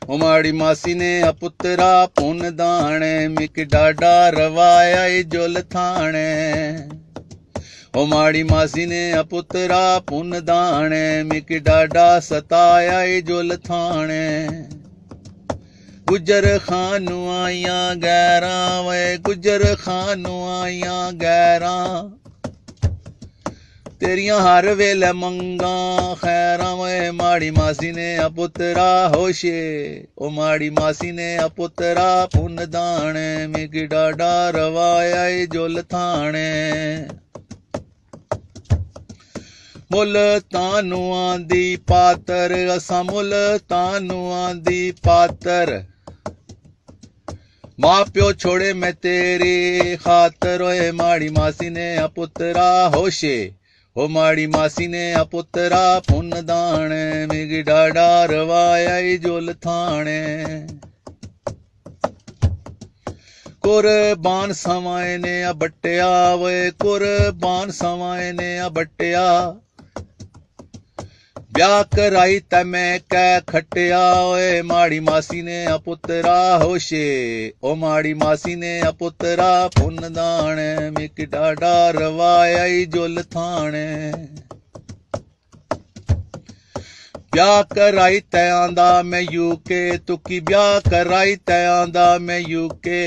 ओ माड़ी मासी ने पुत्रा पुन दाणे मिक डाडा रवाया जुल थाने ओ माड़ी मासी ने पुत्रा पुन दाणे मिक डाडा सताया जुल थाने गुजर खानू आइया गैरा वे गुजर खानू आइया गैरा तेरिया हर वेले मंगा खैरा वे माड़ी मासी ने पुत्रा होशे ओ माड़ी मासी ने पुत्रा पुन दाणे मिक डाडा रवाया जुल थाने मुल तानू आंदी पातर असा मुल तानू आंदी पातर मां प्यो छोड़े मैं तेरी खातर ओए माड़ी मासी ने पुत्रा होशे ओ माड़ी मासी ने पुत्रा पुन दाणे मिग डाडा रवाया जुल थाने कुर्बान समाए ने बट्टिया वे कुर्बान समाए ने बट्टिया ब्याह कराई ते मैं कै खटिया ओए माड़ी मासी ने पुत्रा होशे ओ माड़ी मासी ने पुत्रा पुन दाणे मिक डाडा रवाया जुल थाने ब्याह कराई ते आंदा मैं यूके तुकी ब्याह कराई ते आंदा मैं यूके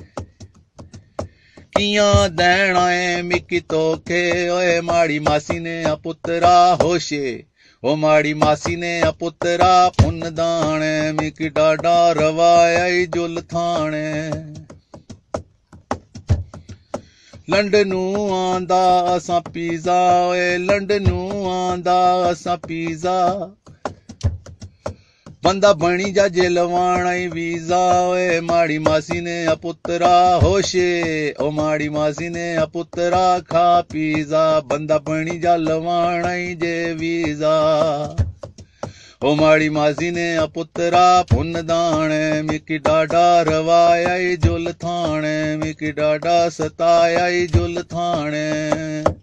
कियां देना है मिकी तोखे ओए माड़ी मासी ने पुत्रा होशे ओ माड़ी मासी ने पुत्रा पुन दाणे मिक डाडा रवाया जुल थाने लंडनू आंदा असा पिज़्ज़ा ओए लंडनू आंदा असा पिज़्ज़ा बंदा बनी जा जेलवाना वीजा ओए माड़ी मासी ने पुत्रा होशे ओ माड़ी मासी ने पुत्रा खा पिज़्ज़ा बंदा बनी जा लवाना जे वीजा ओ माड़ी मासी ने पुत्रा पुन दाणे मिक डाडा रवाया जुल थाने मिक डाडा सताया जुल थाने।